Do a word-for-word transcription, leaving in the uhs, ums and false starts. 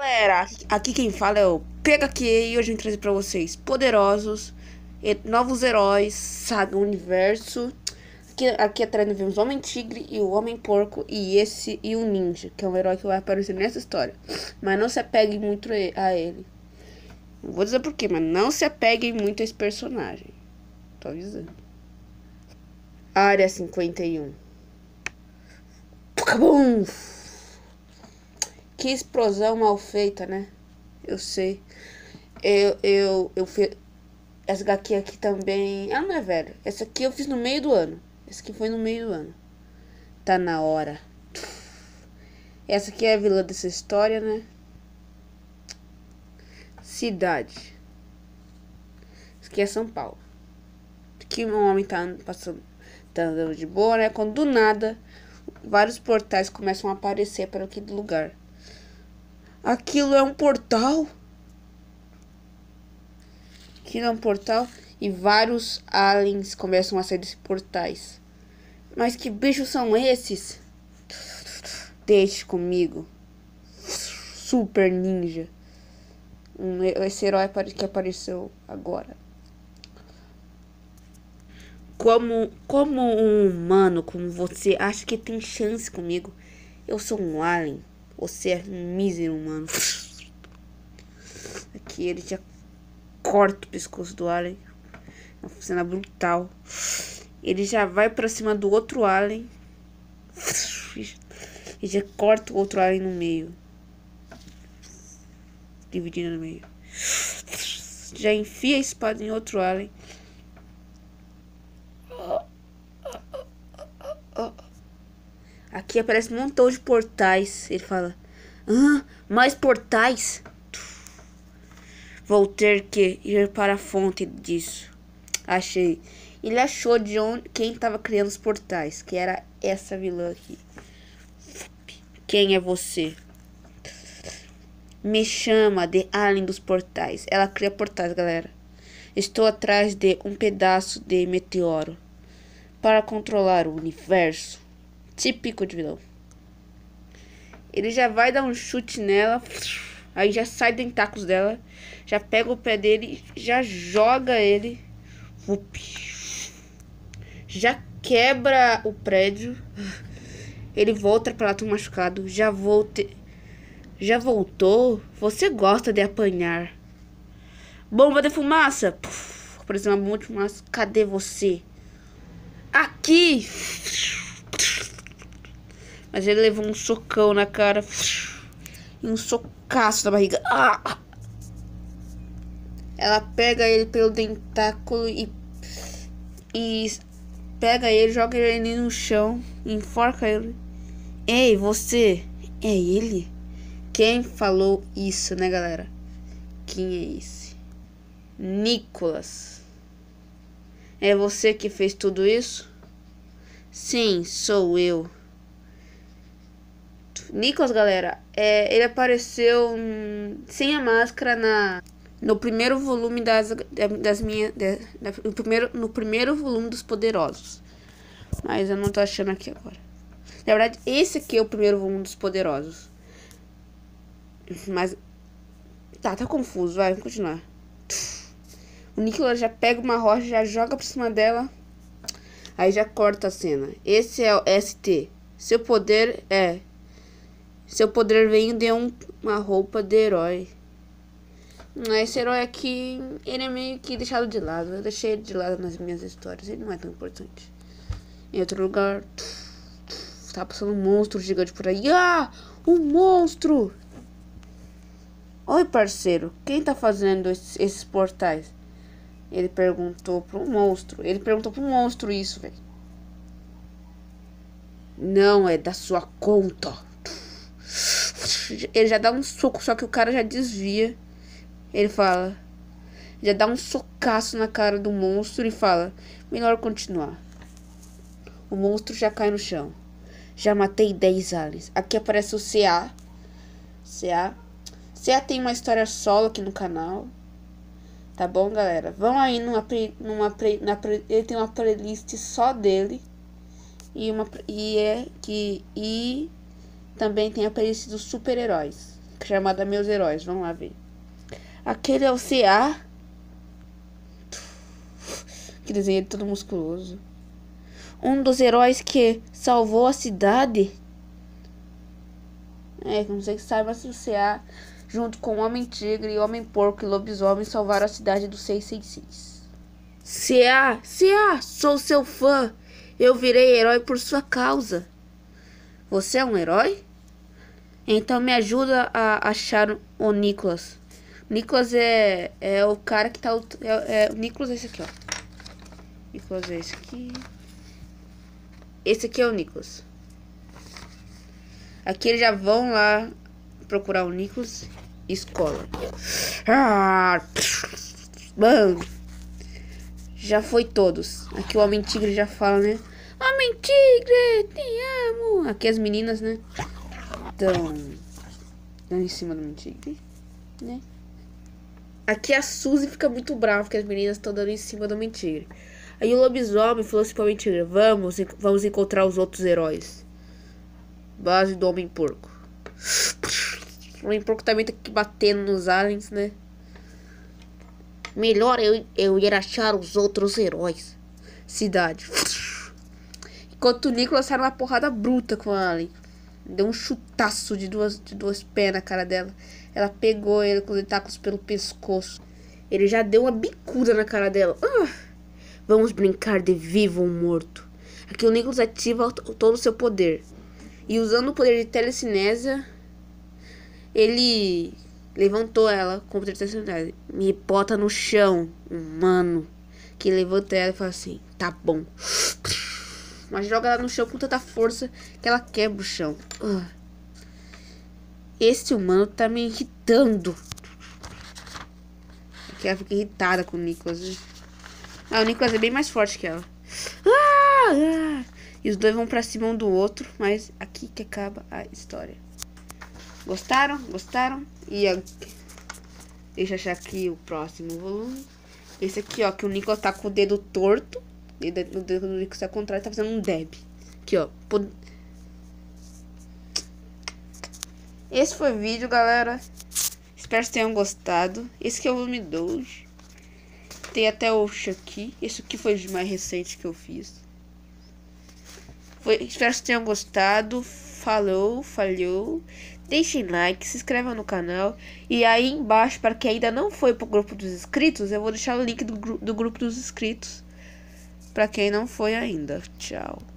Galera, aqui quem fala é o Pega Q e hoje eu vim trazer pra vocês poderosos, e novos heróis, saga universo. Aqui, aqui atrás nós vemos o Homem Tigre e o Homem Porco e esse e o Ninja, que é um herói que vai aparecer nessa história. Mas não se apeguem muito a ele. Não vou dizer porquê, mas não se apeguem muito a esse personagem. Tô avisando. Área cinquenta e um. Acabou! Que explosão mal feita, né? Eu sei. Eu, eu, eu fiz. Essa aqui, aqui também. Ela não é velha. Essa aqui eu fiz no meio do ano. Essa aqui foi no meio do ano. Tá na hora. Essa aqui é a vilã dessa história, né? Cidade. Isso aqui é São Paulo. Aqui um homem tá passando. Tá andando de boa, né? Quando do nada vários portais começam a aparecer para aquele lugar. Aquilo é um portal. Aquilo é um portal. E vários aliens começam a sair desses portais. Mas que bichos são esses? Deixe comigo. Super Ninja. Um, esse herói que apareceu agora. Como, como um humano como você acha que tem chance comigo? Eu sou um alien. Você é um mísero humano. Aqui ele já corta o pescoço do alien. Uma cena brutal. Ele já vai pra cima do outro alien. E já corta o outro alien no meio. Dividindo no meio. Já enfia a espada em outro alien. Aqui aparece um montão de portais. Ele fala: ah, mais portais? Vou ter que ir para a fonte disso. Achei. Ele achou de onde quem estava criando os portais, que era essa vilã aqui. Quem é você? Me chama de Alien dos Portais. Ela cria portais, galera. Estou atrás de um pedaço de meteoro para controlar o universo. Típico de vilão. Ele já vai dar um chute nela. Aí já sai dentáculos dela. Já pega o pé dele. Já joga ele. Já quebra o prédio. Ele volta para lá tão machucado. Já volte... Já voltou? Você gosta de apanhar. Bomba de fumaça. Apareceu uma bomba de fumaça. Cadê você? Aqui. Mas ele levou um socão na cara. E um socaço na barriga. Ah! Ela pega ele pelo dentáculo e, e pega ele, joga ele no chão, enforca ele. Ei, você, é ele? Quem falou isso, né, galera? Quem é esse? Nicolas. É você que fez tudo isso? Sim, sou eu. Nicolas, galera, é, ele apareceu hum, sem a máscara na no primeiro volume das das minhas de, da, no primeiro no primeiro volume dos Poderosos. Mas eu não tô achando aqui agora. Na verdade, esse aqui é o primeiro volume dos Poderosos. Mas tá, tá confuso, vai, vamos continuar. O Nicolas já pega uma rocha, já joga por cima dela. Aí já corta a cena. Esse é o S T. Seu poder é Seu poder vem de um, uma roupa de herói. Esse herói aqui, ele é meio que deixado de lado. Eu deixei ele de lado nas minhas histórias. Ele não é tão importante. Em outro lugar, tá passando um monstro gigante por aí. Ah! Um monstro! Oi, parceiro. Quem tá fazendo esses, esses portais? Ele perguntou pro monstro. Ele perguntou pro monstro isso, velho. Não é da sua conta. Ele já dá um soco, só que o cara já desvia. Ele fala, já dá um socaço na cara do monstro e fala: melhor continuar. O monstro já cai no chão. Já matei dez aliens. Aqui aparece o C A. C A. C A tem uma história solo aqui no canal. Tá bom, galera? Vão aí numa, numa play, na, ele tem uma playlist só dele. E uma e é que e também tem a playlist dos super-heróis. chamada Meus Heróis. Vamos lá ver. Aquele é o C A. Que desenho todo musculoso. Um dos heróis que salvou a cidade. É, não sei se saiba se o C A, junto com Homem-Tigre, Homem-Porco e Lobisomem, salvaram a cidade do seiscentos e sessenta e seis. C A, C A, sou seu fã. Eu virei herói por sua causa. Você é um herói? Então me ajuda a achar o Nicholas. Nicholas é, é o cara que tá... É, é, o Nicholas é esse aqui, ó. Nicholas é esse aqui. Esse aqui é o Nicholas. Aqui eles já vão lá procurar o Nicholas. Escola. Ah, mano. Já foi todos. Aqui o Homem-Tigre já fala, né? Homem-Tigre, te amo. Aqui as meninas, né? Estão... Estão em cima do Homem-Tigre, né? Aqui a Suzy fica muito brava porque as meninas estão dando em cima do Homem-Tigre. Aí o Lobisomem falou assim pro Homem-Tigre: Vamos, vamos encontrar os outros heróis. Base do Homem-Porco. O Homem-Porco também tá aqui batendo nos aliens, né? Melhor eu, eu ir achar os outros heróis. Cidade. Enquanto o Nicholas sai numa porrada bruta com a alien. Deu um chutaço de duas, de duas pés na cara dela. Ela pegou ele com os tentáculos pelo pescoço. Ele já deu uma bicuda na cara dela. Ah, vamos brincar de vivo ou morto. Aqui o Nicholas ativa todo o seu poder. E usando o poder de telecinésia, ele levantou ela com o poder de telecinésia. Me bota no chão, humano. Que levanta ela e fala assim: tá bom. Mas joga ela no chão com tanta força que ela quebra o chão. Uh. Esse humano tá me irritando. Porque ela fica irritada com o Nicholas, né? Ah, o Nicholas é bem mais forte que ela. Ah, ah. E os dois vão pra cima um do outro. Mas aqui que acaba a história. Gostaram? Gostaram? E a... deixa eu achar aqui o próximo volume. Esse aqui, ó, que o Nicholas tá com o dedo torto. O dedo do Nicholas tá ao contrário, tá fazendo um dab. Aqui, ó. Esse foi o vídeo, galera. Espero que tenham gostado. Esse aqui é o volume dois. Tem até o aqui. Esse aqui foi o mais recente que eu fiz. Foi, espero que tenham gostado. Falou, falhou. Deixem like, se inscrevam no canal. E aí embaixo, para quem ainda não foi pro grupo dos inscritos, eu vou deixar o link do, do grupo dos inscritos. Para quem não foi ainda. Tchau.